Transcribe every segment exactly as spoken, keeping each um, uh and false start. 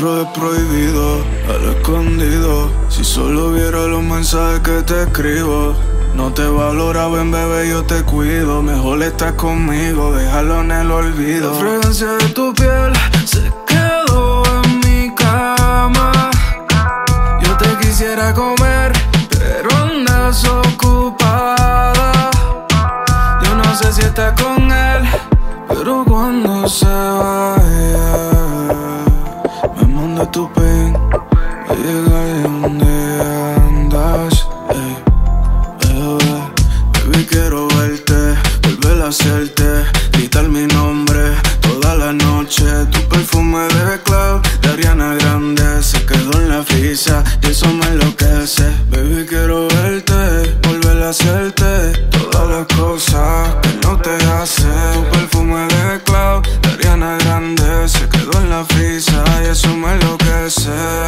nosotros es prohibido, a lo escondido. Si solo viera los mensajes que te escribo. No te valora, ven bebé, yo te cuido. Mejor estás conmigo, déjalo en el olvido. La fragancia de tu piel se quedó en mi cama. Yo te quisiera comer, pero andas ocupada. Yo no sé si estás con él, pero cuando se vaya me manda tu pin a llegar donde andas. Ey, bebé, baby, quiero verte, volver a hacerte, gritar mi nombre toda la noche. Tu perfume de club de Ariana Grande se quedó en la frisa y eso me enloquece. Baby, quiero verte, volver a hacerte todas las cosas que no te hace. Tu perfume de club de Ariana Grande se quedó en la frisa y eso me enloquece.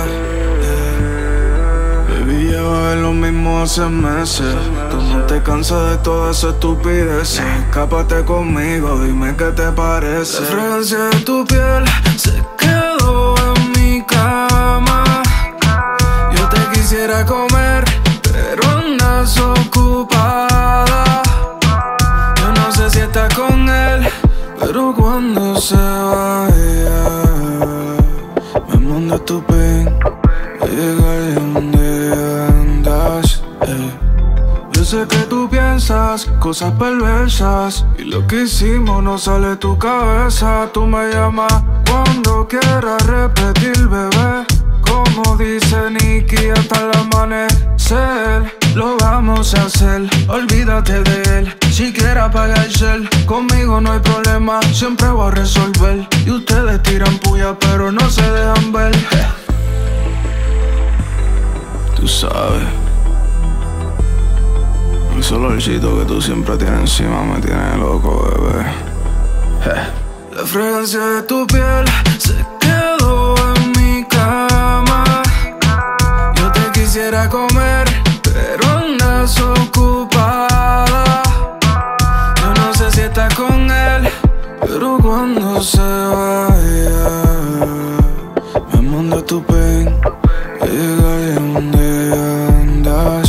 Baby, lleva lo mismo hace meses. Tú no te cansas de toda esa estupidez. Escápate conmigo, dime qué te parece. La fragancia de tu piel se quedó en mi cama. Yo te quisiera comer, pero andas ocupada. Yo no sé si estás con él, pero cuando se vaya me manda tu pin a llegar donde andas. Ey. Yo sé que tú piensas cosas perversas y lo que hicimos no sale de tu cabeza. Tú me llamas cuando quieras repetir, bebé. Como dice Nicky, hasta el amanecer lo vamos a hacer, olvídate de él. Si quieres apagar el cel, conmigo no hay problema, siempre voy a resolver. Y ustedes tiran puya pero no se dejan ver. Tú sabes, ese olorcito que tú siempre tienes encima me tiene loco, bebé. La fragancia de tu piel se quedó en mi cama. Yo te quisiera comer, pero andas ocupada. Yo no sé si estás con él, pero cuando se vaya me manda tu pin a llegar donde andas.